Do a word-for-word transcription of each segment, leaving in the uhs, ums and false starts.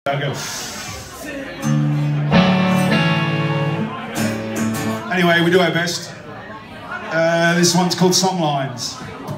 Go. Anyway, we do our best. Uh, this one's called Songlines.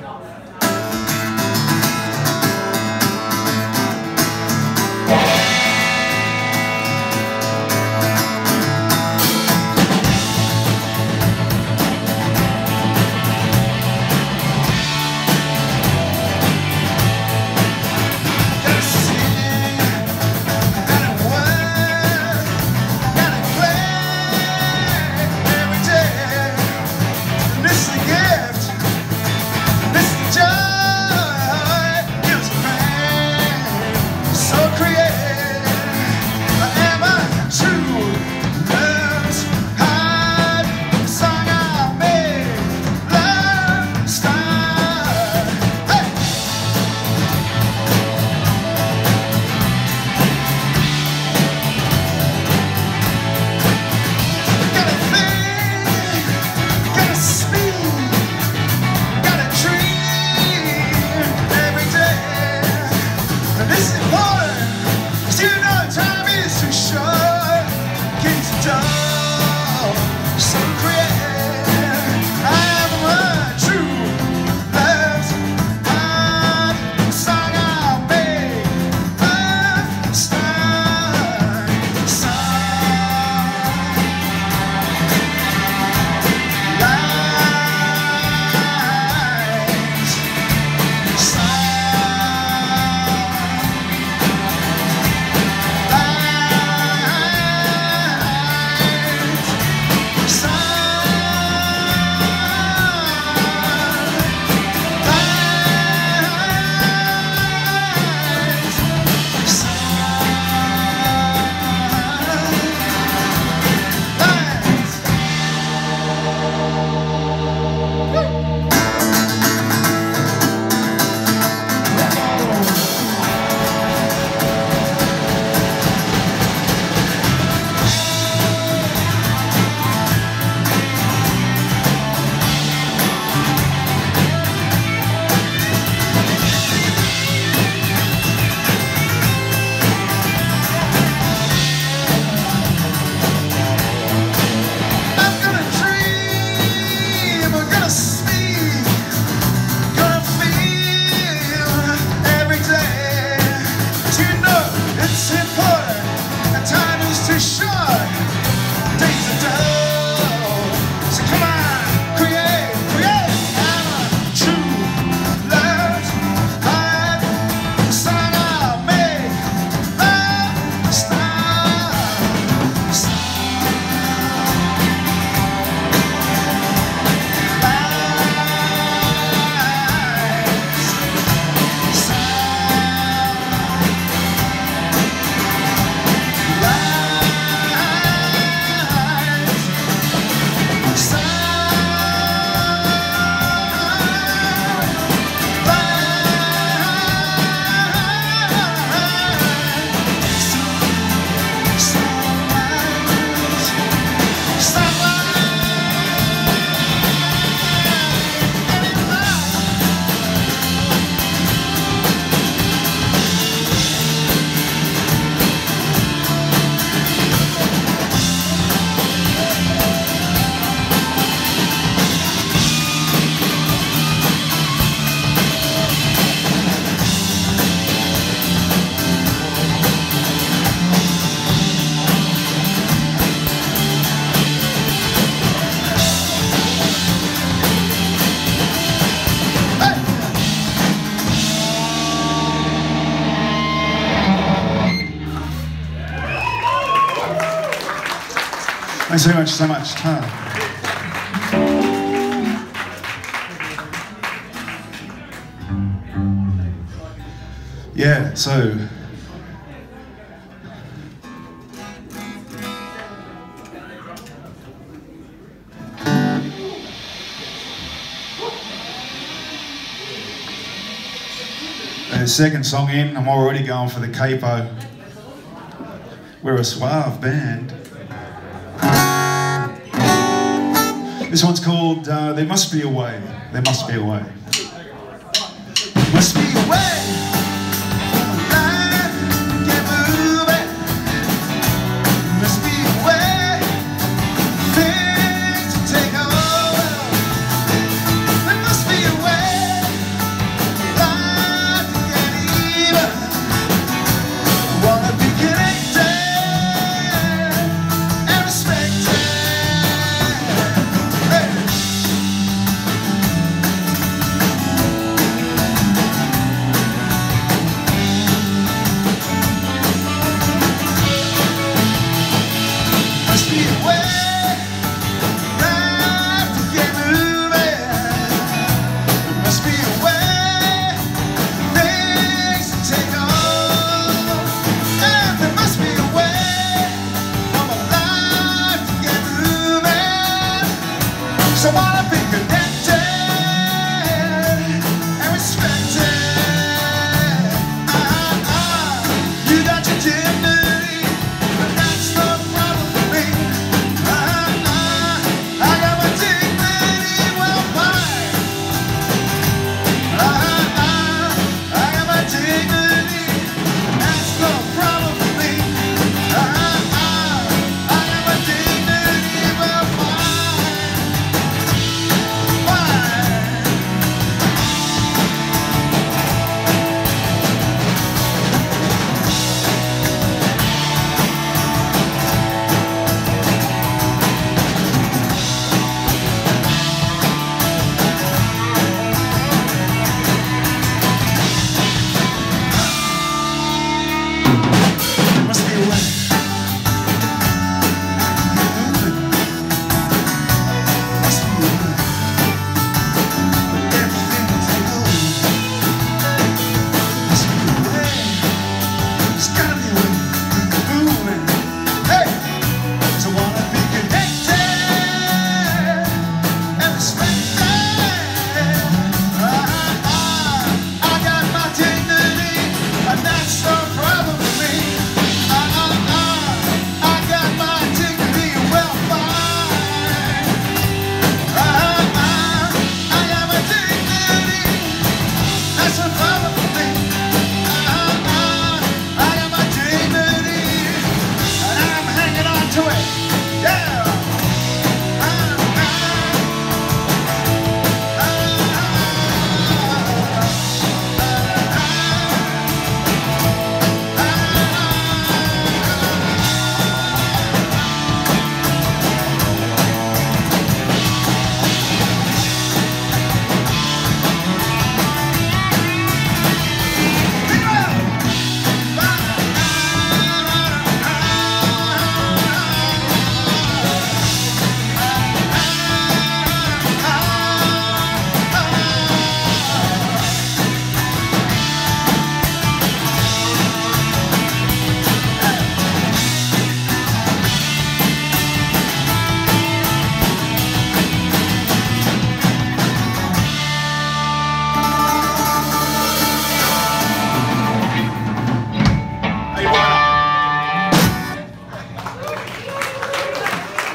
Thanks very much, so much. Huh. Yeah, so the second song in, I'm already going for the capo. We're a suave band. This one's called uh, There Must Be a Way. There Must Be a Way. There must be a way. Life can move it.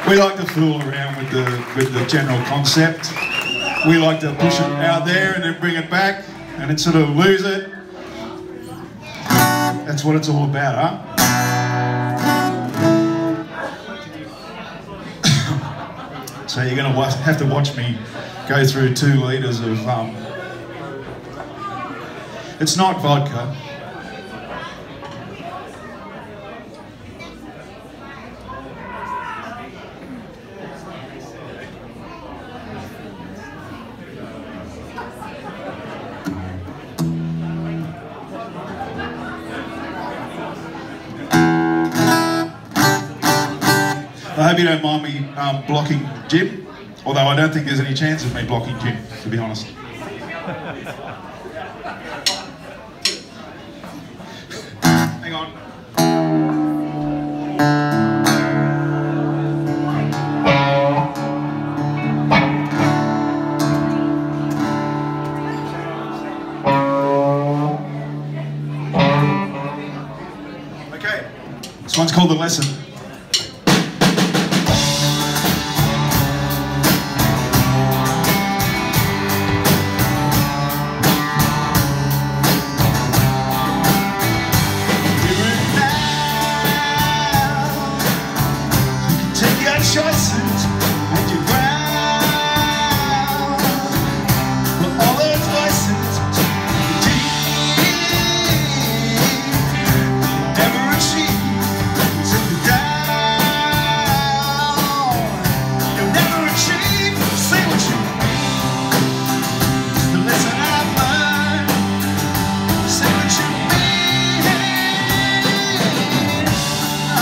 We like to fool around with the with the general concept. We like to push it out there and then bring it back and then sort of lose it. That's what it's all about, huh? So you're going to have to watch me go through two litres of... Um, it's not vodka. I hope you don't mind me um, blocking Jim, although I don't think there's any chance of me blocking Jim, to be honest. Hang on. Okay, this one's called The Lesson. Choices and you ground, but all those voices never achieve. Take you down, you'll never achieve. Say what you mean. It's the lesson I've learned. Say what you mean. Oh.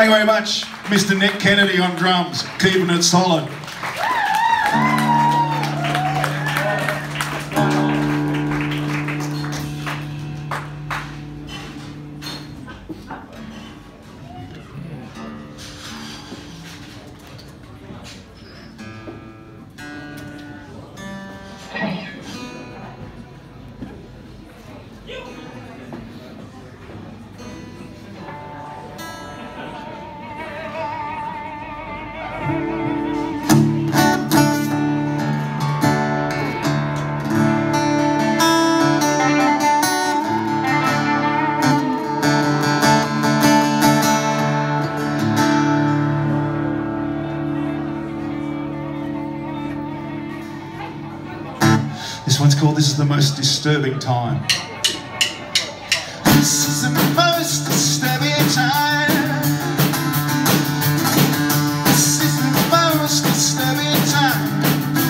you very much, Mister Nick Kennedy on drums, keeping it solid. This one's called This Is the Most Disturbing Time. This is the most disturbing time. This is the most disturbing time.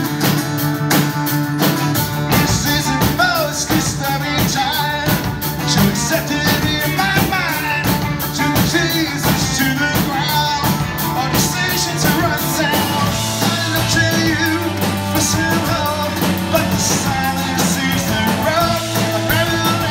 This is the most disturbing time. To accept it in my mind. To Jesus to the ground. Our decision to run down. I look to you for some hope, but the silence is the road. I'm ready to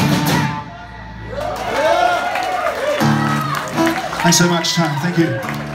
Thanks so much, Tom. Thank you.